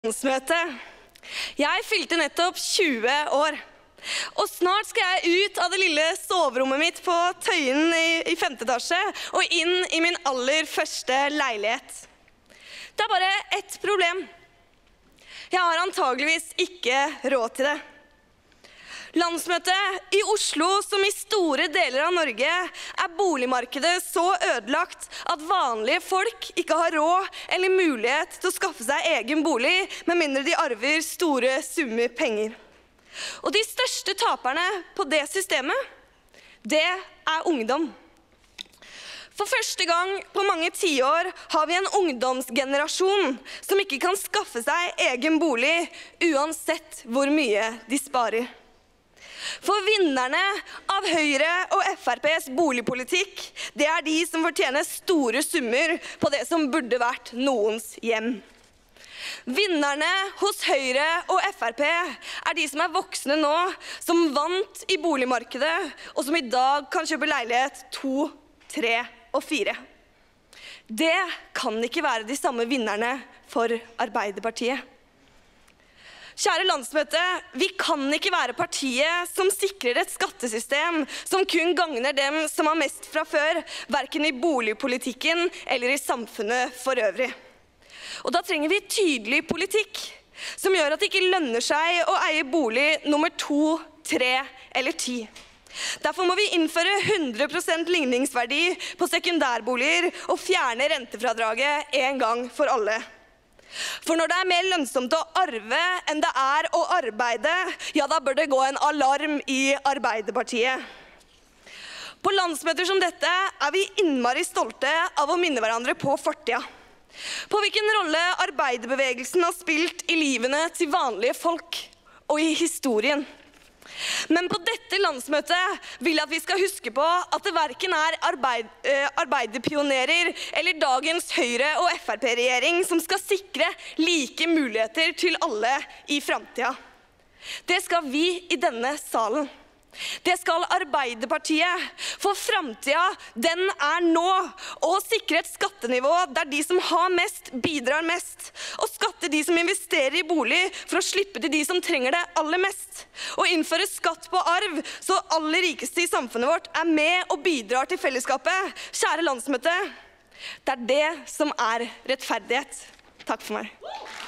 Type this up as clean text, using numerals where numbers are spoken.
Landsmøte. Jeg fylte nettopp 20 år, og snart skal jeg ut av det lille soverommet mitt på Tøyen i 5. etasje og inn i min aller første leilighet. Det er bare ett problem. Jeg har antageligvis ikke råd til det. Landsmøtet i Oslo, som i store deler av Norge, er boligmarkedet så ødelagt at vanlige folk ikke har råd eller mulighet til å skaffe seg egen bolig, med mindre de arver store summer penger. Og de største taperne på det systemet, det er ungdom. For første gang på mange tiår har vi en ungdomsgenerasjon som ikke kan skaffe seg egen bolig, uansett hvor mye de sparer. For vinnerne av Høyre og FrPs boligpolitikk, det er de som fortjener store summer på det som burde vært noens hjem. Vinnerne hos Høyre og FrP er de som er voksne nå, som vant i boligmarkedet, og som i dag kan kjøpe leilighet 2, 3 og 4. Det kan ikke være de samme vinnerne for Arbeiderpartiet. Kjære landsmøte, vi kan ikke være partiet som sikrer et skattesystem som kun gagner dem som har mest fra før, hverken i boligpolitikken eller i samfunnet for øvrig. Og da trenger vi tydelig politikk som gjør at det ikke lønner seg å eie bolig nummer 2, 3 eller 10. Derfor må vi innføre 100% ligningsverdi på sekundærboliger og fjerne rentefradraget en gang for alle. For når det er mer lønnsomt å arve enn det er å arbeide, ja, da bør det gå en alarm i Arbeiderpartiet. På landsmøter som dette er vi innmari stolte av å minne hverandre på fortida. På hvilken rolle arbeiderbevegelsen har spilt i livene til vanlige folk og i historien. Men på dette landsmøtet vil jeg at vi skal huske på at det hverken er arbeiderpionerer eller dagens Høyre- og FrP-regjering som skal sikre like muligheter til alle i fremtiden. Det skal vi i denne salen. Det skal Arbeiderpartiet, for fremtiden, den er nå, å sikre et skattenivå der de som har mest, bidrar mest, og skatte de som investerer i bolig for å slippe til de som trenger det aller mest, og innføre skatt på arv så alle rikeste i samfunnet vårt er med og bidrar til fellesskapet. Kjære landsmøte, det er det som er rettferdighet. Takk for meg.